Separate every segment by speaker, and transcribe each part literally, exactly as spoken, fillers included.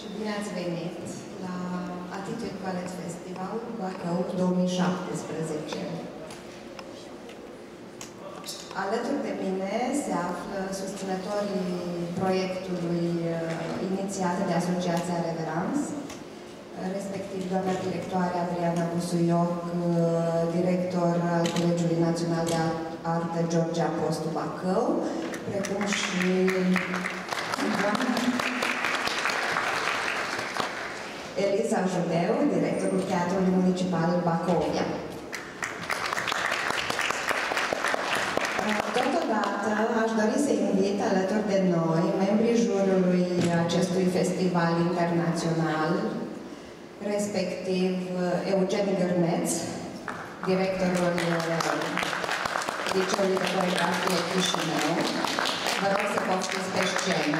Speaker 1: și bine ați venit la Attitude College Festival Bacău două mii șaptesprezece. Alături de mine se află susținătorii proiectului inițiat de Asociația Reverans, respectiv doamna directoare Adriana Busuioc, director al Colegiului Național de Artă George Apostu Bacău, precum și doamna Eliza Judeu, directorul Teatrului Municipal Bacăovia. Totodată, aș dori să invit alături de noi membrii jurului acestui festival internațional, respectiv Eugen Gârneț, directorul Liceului de Coreografie Chișinău. Vă rog să poftiți pe scenă.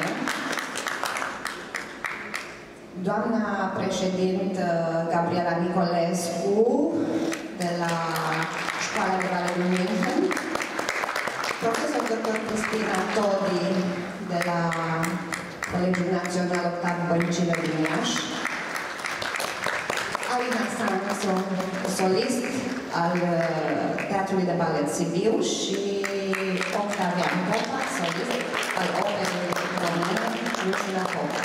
Speaker 1: Doamna președintă Gabriela Nicolescu, de la Școala de Balet din München, profesor doctor Cristina Todi, de la Colegiul Național Octav Băncilă din Iași, Alina Samson, solist al Teatrului de Balet Sibiu, și Octavian Popa, solist al Operei Române Luciana Popa.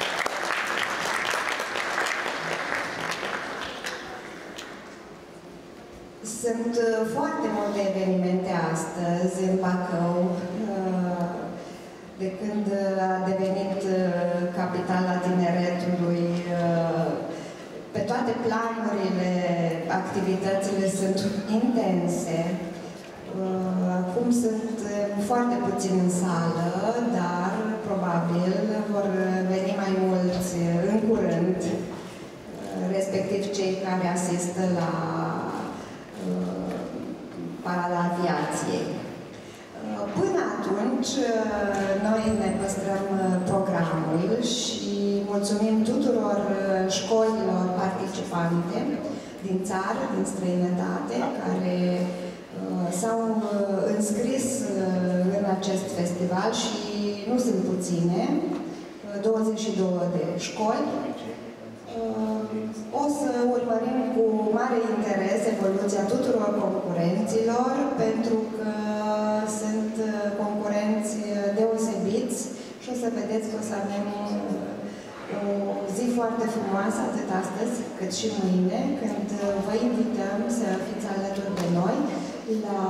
Speaker 1: Sunt foarte multe evenimente astăzi în Bacău, de când a devenit capitala tineretului. Pe toate planurile, activitățile sunt intense. Acum sunt foarte puțini în sală, dar probabil vor veni mai mulți în curând, respectiv cei care asistă la Parada Aviației. Până atunci, noi ne păstrăm programul și mulțumim tuturor școlilor participante din țară, din străinătate, care s-au înscris în acest festival și nu sunt puține, douăzeci și două de școli. O să urmărim cu mare interes evoluția tuturor concurenților, pentru că sunt concurenți deosebiți și o să vedeți că o să avem o zi foarte frumoasă, atât astăzi cât și mâine, când vă invităm să fiți alături de noi la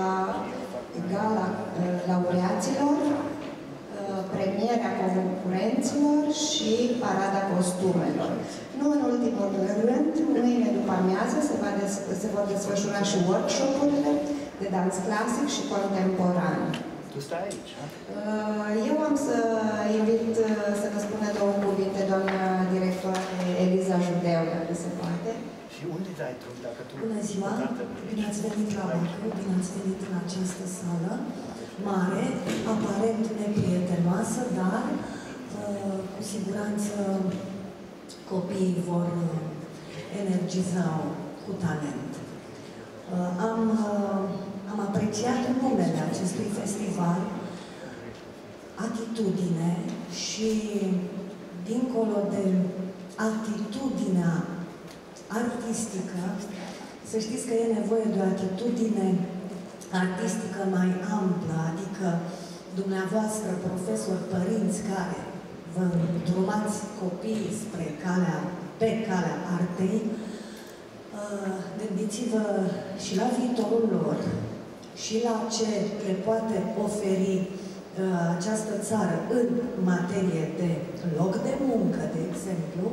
Speaker 1: gala laureaților, premierea concurenților și parada costumelor. Nu în ultimul rând, mâine după amiază se, va des se vor desfășura și workshop-urile de dans clasic și contemporan.
Speaker 2: Tu stai aici, ha?
Speaker 1: Eu am să invit să vă spună două cuvinte doamna directoare Eliza Judeu, dacă se poate.
Speaker 2: Și unde dai tu, dacă tu...
Speaker 3: Bună ziua! Bine ați venit la Bacău, bine ați venit în această sală mare, aparent neprietenoasă, dar uh, cu siguranță copiii vor energiza cu talent. Uh, am, uh, am apreciat numele acestui festival, Atitudine, și dincolo de atitudinea artistică, să știți că e nevoie de o atitudine artistică mai amplă, adică dumneavoastră, profesori, părinți care vă drumați copiii spre calea, pe calea artei, gândiți-vă și la viitorul lor și la ce le poate oferi această țară în materie de loc de muncă, de exemplu.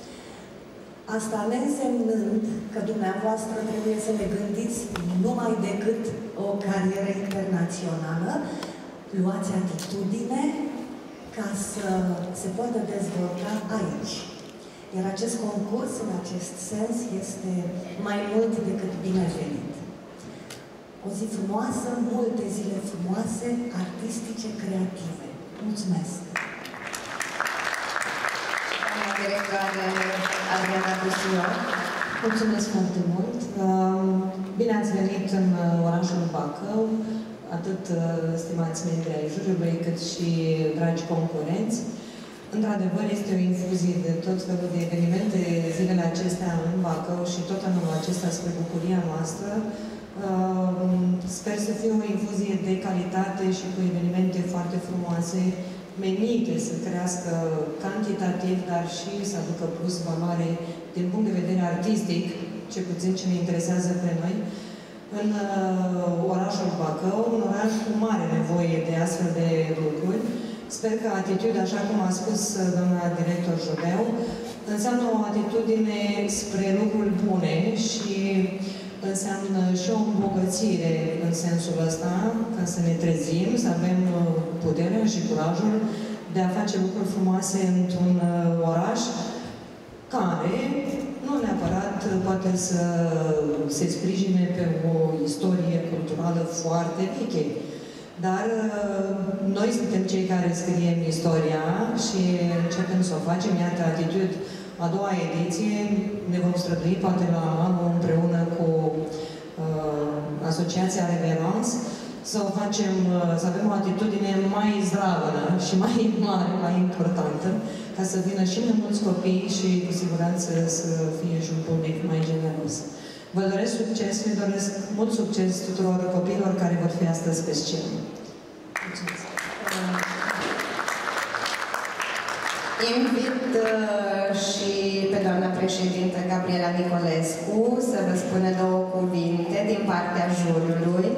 Speaker 3: Asta neînsemnând că dumneavoastră trebuie să ne gândiți numai decât o carieră internațională, luați atitudine ca să se poată dezvolta aici. Iar acest concurs, în acest sens, este mai mult decât binevenit. O zi frumoasă, multe zile frumoase, artistice, creative. Mulțumesc!
Speaker 1: Doamna directoare Adriana Busuioc.
Speaker 4: Mulțumesc foarte mult! Bine ați venit în orașul Bacău, atât stimați membri ai juriului, cât și dragi concurenți. Într-adevăr, este o infuzie de tot felul de evenimente zilele acestea în Bacău și tot anul acesta spre bucuria noastră. Sper să fie o infuzie de calitate și cu evenimente foarte frumoase, menite să crească cantitativ, dar și să aducă plus valoare din punct de vedere artistic, ce puțin ce ne interesează pe noi, în orașul Bacău, un oraș cu mare nevoie de astfel de lucruri. Sper că atitudinea, așa cum a spus doamna director Jodeu, înseamnă o atitudine spre lucruri bune și înseamnă și o îmbogățire în sensul ăsta, ca să ne trezim, să avem puterea și curajul de a face lucruri frumoase într-un oraș care nu neapărat poate să se sprijine pe o istorie culturală foarte veche. Dar noi suntem cei care scriem istoria și începem să o facem. Iată, Attitude, a doua ediție, ne vom strădui poate la anul împreună cu uh, Asociația Reverence, să o facem, uh, să avem o atitudine mai zdravă, da? Și mai mare, mai importantă, ca să vină și mai mulți copii și cu siguranță să fie și un public mai generos. Vă doresc succes, le doresc mult succes tuturor copiilor care vor fi astăzi pe scenă. Mulțumesc!
Speaker 1: Invit uh, și pe doamna președintă Gabriela Nicolescu să vă spună două cuvinte din partea juriului.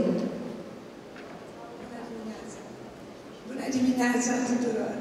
Speaker 5: Bună dimineața! Bună dimineața tuturor!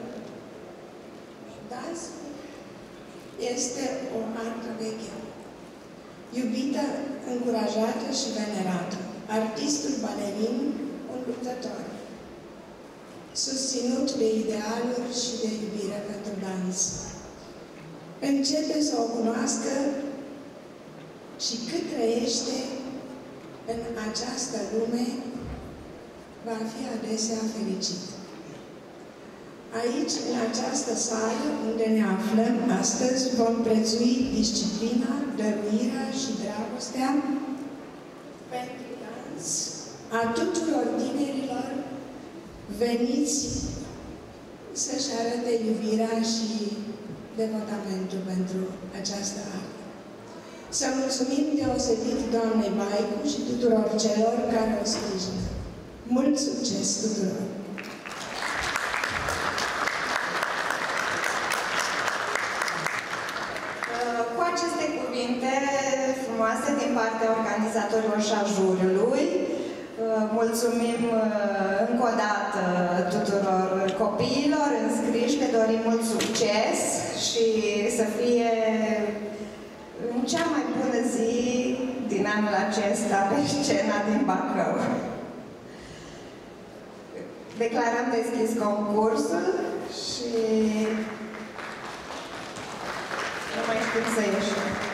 Speaker 5: Dansul este o artă veche, iubită, încurajată și venerată. Artistul balerin, un luptător, susținut de idealuri și de iubire pentru dans. Începe să o cunoască și cât trăiește în această lume, va fi adesea fericit. Aici, în această sală unde ne aflăm astăzi, vom prețui disciplina, dăruirea și dragostea pentru dans a tuturor tinerilor veniți să-și arate iubirea și devotamentul pentru această artă. Să mulțumim deosebit doamnei Baicu și tuturor celor care o sprijină. Mult succes tuturor!
Speaker 1: Cu aceste cuvinte frumoase din partea organizatorilor și a juriului, mulțumim încă o dată tuturor copiilor înscriși, le dorim mult succes și să fie în cea mai bună zi din anul acesta pe scena din Bacău. Declarăm deschis concursul și nu mai știm să ieșim.